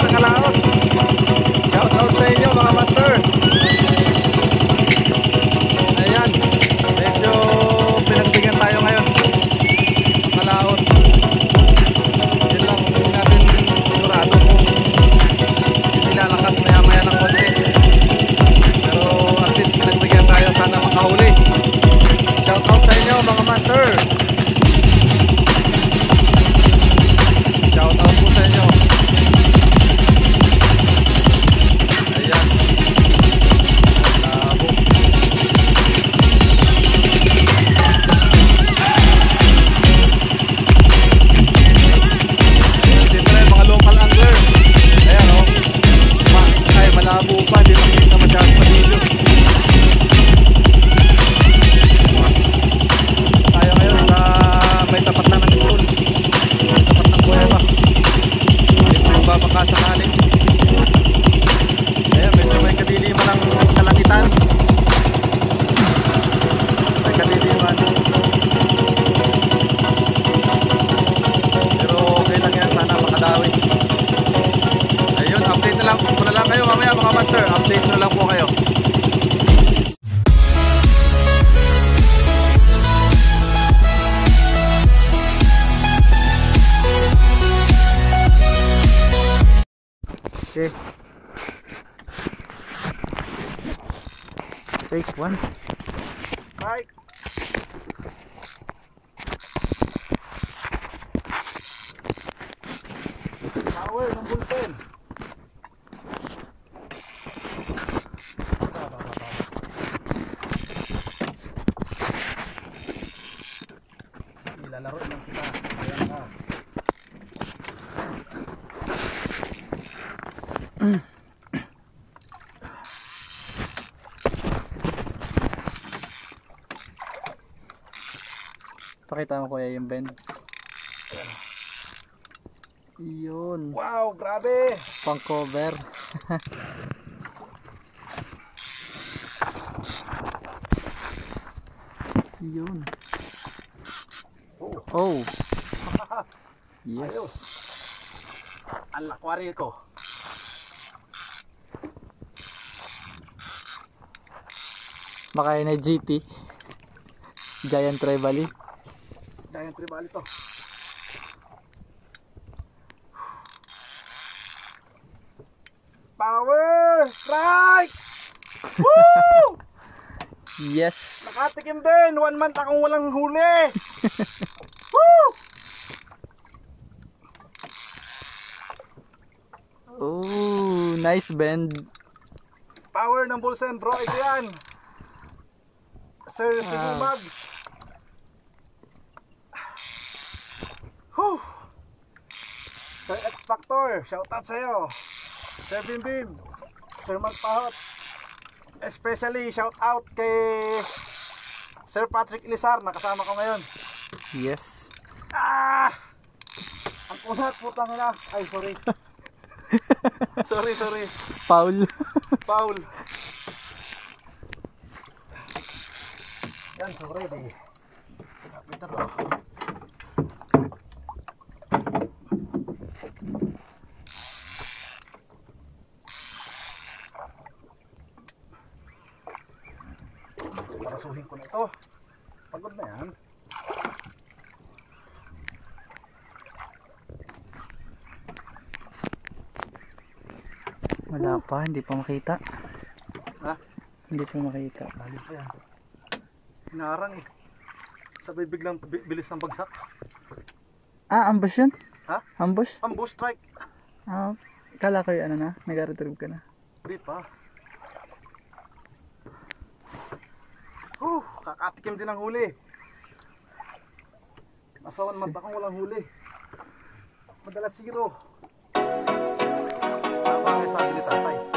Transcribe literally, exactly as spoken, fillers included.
sa Kalaot. Shout out sa inyo mga master. Ayan, medyo pinagbigyan tayo ngayon sa Kalaot. Yun lang, hindi natin sigurado kung nilalakas maya maya ng konti, pero at least pinagbigyan tayo, sana makahuli. Shout out sa inyo mga master. Shout out po sa inyo. Ayan. Labo. Siyempre mga local angler. Ayan o. Oh. Ay malabo pa, hindi makikita masyado sa video. Tayo ngayon sa may tapat na ng pool, tapat ng kuweba. Baka sakali. Ayan, medyo may kadiliman ng kalangitan. May kadiliman. Pero okay lang yan, sana makadawi. Ayun, update na lang po na lang kayo mamaya mga master. Update na lang po kayo. Okay. Take one. Right. Power ng bulsen. Ilalaro lang kita. Ayan na. Pakita mo kuya yung bend. Yun. Wow, grabe. Pang cover. Yun. Oh. Oh. Yes. Ayos. Ang lakwari ko. Baka yun ay G T Giant Trevally. Giant Trevally to. Power strike. Woo! Yes. Nakatikim din. One month akong walang huli. Woo! Oh, nice bend. Power ng bulsen bro, ito yan. Sir Simi Mags. Whew. Sir X Factor, shout out sa'yo. Sir Bim Bim, Sir Magpahot. Especially shout out kay Sir Patrick Ilizar, nakasama ko ngayon. Yes. Ah! Ang kunat, putang ina. Ay, sorry. Sorry, sorry. Foul. Foul. Yan, so ready. Kapita to. Kasuhin ko na ito. Pagod na yan. Wala pa, hindi pa makita. Ha? Hindi pa makita. Dali pa yan. Hinarang eh. Sabay biglang bilis ng bagsak. Ah, ambush yun? Ha? Ambush? Ambush strike. Ah, kala ko yung ano na, nag-retrieve ka na. Hindi pa. Huh, kakatikim din ang huli. Nasawan man akong walang huli. Madalas zero. Tama ang sabi ni tatay.